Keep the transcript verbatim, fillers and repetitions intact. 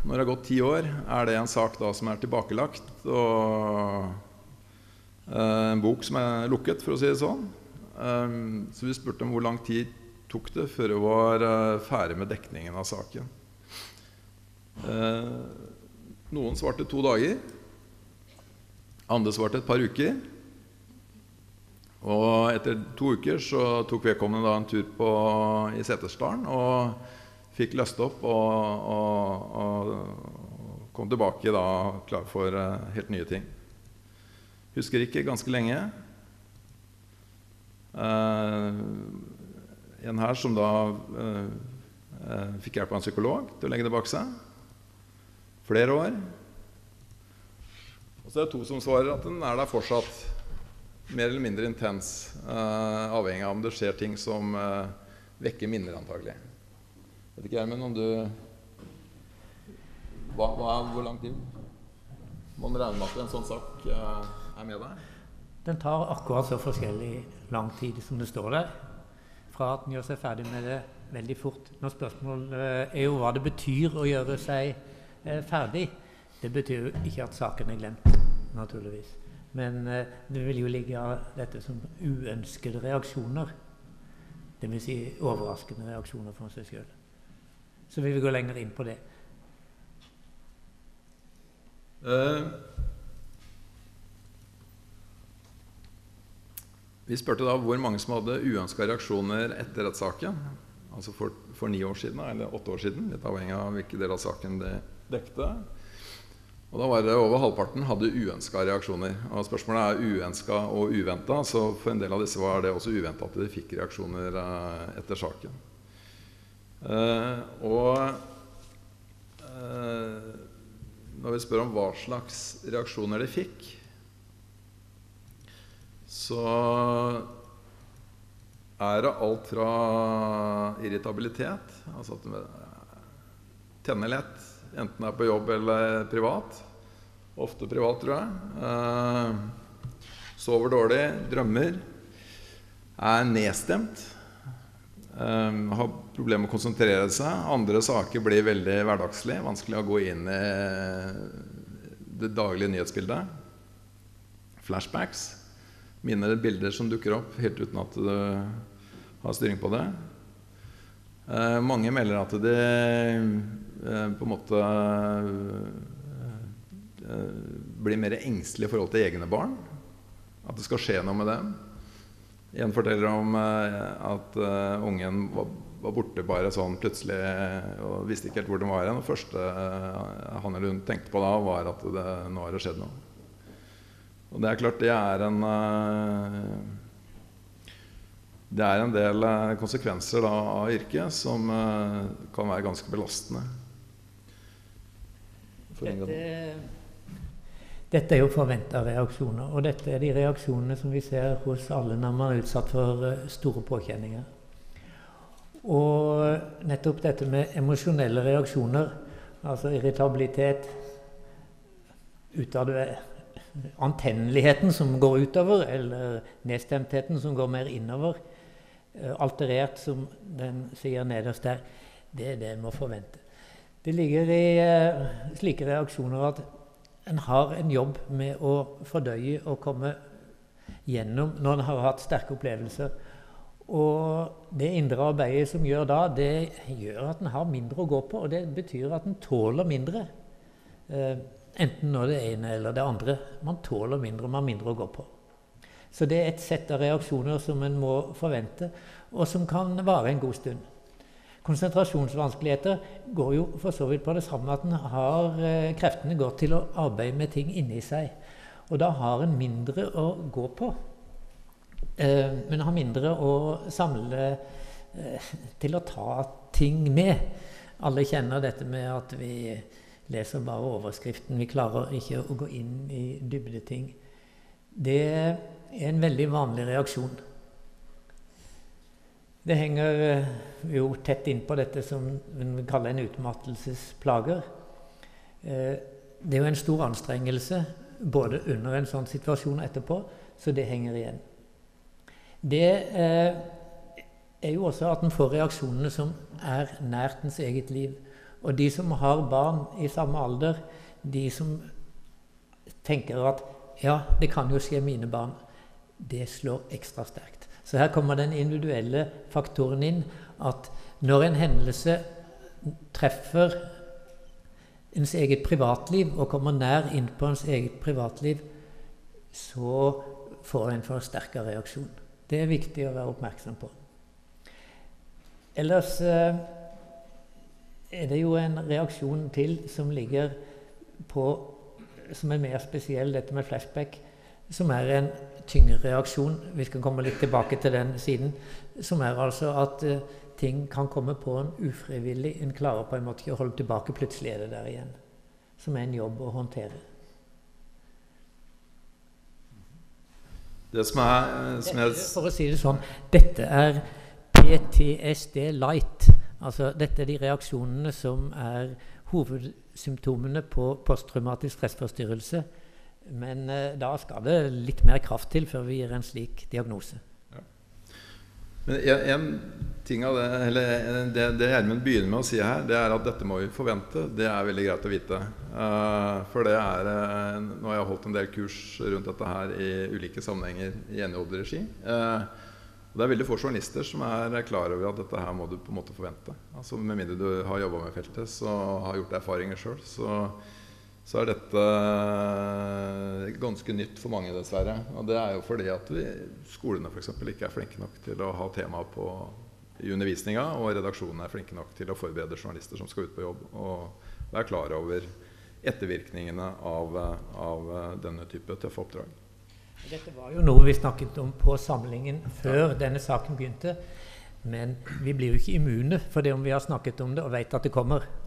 når det har gått ti år, er det en sak da som er tilbakelagt, og uh, en bok som er lukket, for å si det sånn. Um, så vi spurte om hvor lang tid tok det før vi var uh, ferdig med dekningen av saken. Uh, noen svarte to dager, andre svarte et par uker, og etter to uker så tok vedkommende da en tur på, i Setesdalen og fikk løst opp og, og, og kom tilbake da klar for uh, helt nye ting. Husker ikke ganske lenge. Uh, en her som da uh, uh, fikk hjelp av en psykolog til å legge det bak seg. Flere år. Og så er det to som svarer at den er der fortsatt. Mer eller mindre intens, uh, avhengig av om det skjer ting som uh, vekker minner antagelig. Vet ikke jeg, men om du hva, hva er, hvor lang tid må man regne med at en sånn sak uh, er med deg? Den tar akkurat så forskjellig lang tid som det står der, fra at den gjør seg ferdig med det veldig fort. Når spørsmålet er jo hva det betyr å gjøre seg uh, ferdig. Det betyr jo ikke at saken er glemt, naturligvis. Men uh, det vil jo ligge av dette som uønskede reaksjoner. Det vil si overraskende reaksjoner for seg selv. Så vi vil gå lenger inn på det. Uh, vi spurte da hvor mange som hadde uønskede reaksjoner etter rettssaken. Altså for, for ni år siden, eller åtte år siden, litt avhengig av hvilke del av saken det dekte. Og da var det over halvparten hadde uønskede reaksjoner. Og spørsmålet er uønsket og uventet, så for en del av disse var det også uventet at de fikk reaksjoner uh, etter saken. Uh, og uh, når vi spør om hva slags reaksjoner de fikk, så er det alt fra irritabilitet, altså at de tenner lett, enten er på jobb eller privat, ofte privat tror jeg, uh, sover dårlig, drømmer, er nedstemt, Um, har problemer med å konsentrere seg. Andre saker blir veldig hverdagslige, vanskelig å gå inn i det daglige nyhetsbildet. Flashbacks, minner bilder som dukker opp helt uten at du har styring på det. Uh, mange melder at de uh, på en måte uh, blir mer engstelige i forhold til egne barn, at det skal skje noe med dem. En forteller om uh, at uh, ungen var, var borte bare sånn plutselig og visste ikke helt hvor den var igjen. Og det første uh, han eller hun tenkte på da var at det, nå har det skjedd noe. Og det er klart det er en uh, det er en del uh, konsekvenser da, av yrket som uh, kan være ganske belastende. Dette Dette er jo forventet reaksjoner, og dette er de reaksjonene som vi ser hos alle når man er utsatt for store påkjenninger. Og nettopp dette med emosjonelle reaksjoner, altså irritabilitet, ut av det, antenneligheten som går utover, eller nedstemtheten som går mer innover, alterert som den sier nederst der, det er det en må forvente. Det ligger i uh, slike reaksjoner at en har en jobb med å fordøye og komme gjennom når en har hatt sterke opplevelser. Og det indre arbeidet som gjør da, det gjør at en har mindre å gå på, og det betyr at en tåler mindre. Eh, enten når det ene eller det andre. Man tåler mindre, man har mindre å gå på. Så det er et sett av reaksjoner som en må forvente, og som kan vare en god stund. Konsentrasjonsvanskeligheter går jo for så vidt på det samme at en har eh, kreftene gått til å arbeide med ting inni seg. Og da har en mindre å gå på. Eh, men har mindre å samle eh, til å ta ting med. Alle kjenner dette med at vi leser bare overskriften. Vi klarer ikke å gå inn i dybdeting. Det er en veldig vanlig reaksjon. Det henger jo tett inn på dette som vi kaller en utmattelsesplager. Det er jo en stor anstrengelse, både under en sånn situasjon etterpå, så det henger igjen. Det er jo også at en får reaksjonene som er nært ens eget liv, Og de som har barn i samme alder, de som tenker at ja, det kan jo skje mine barn, det slår ekstra sterkt. Så her kommer den individuelle faktoren inn, at når en hendelse treffer ens eget privatliv og kommer nær inn på ens eget privatliv, så får en forsterket reaksjon. Det er viktig å være oppmerksom på. Ellers eh, er det jo en reaksjon til som ligger på, som er mer spesiell, dette med flashback, som er en tyngre reaksjon. Vi skal komme litt tilbake til den siden, som er altså at eh, ting kan komme på en ufrivillig, en klarer på en måte ikke å holde tilbake, plutselig er det der igjen, som er en jobb å håndtere. Det som er, som jeg... For å si det sånn, dette er P T S D light. Altså, dette er de reaksjonene som er hovedsymptomene på posttraumatisk stressforstyrrelse. Men eh, da skal det litt mer kraft til før vi gir en slik diagnose. Ja. Men en, en ting av det, eller det, det Gjermund begynner med å si her, det er at dette må vi forvente. Det er veldig greit å vite. Uh, for det er, uh, nå har jeg holdt en del kurs rundt dette her i ulike sammenhenger i N H O-regi. Uh, det er veldig få journalister som er klar over at dette her må du på en måte forvente. Altså, med mindre du har jobbet med feltet så har gjort erfaringer selv, så, så er dette ganske nytt for mange dessverre. Og det er jo fordi at vi, skolene for eksempel ikke er flinke nok til å ha tema på i undervisninga, og redaksjonene er flinke nok til å forberede journalister som skal ut på jobb, og være klar over ettervirkningene av, av denne type tøffe oppdrag. Dette var jo noe vi snakket om på samlingen før denne saken begynte, men vi blir jo ikke immune for det om vi har snakket om det og vet at det kommer.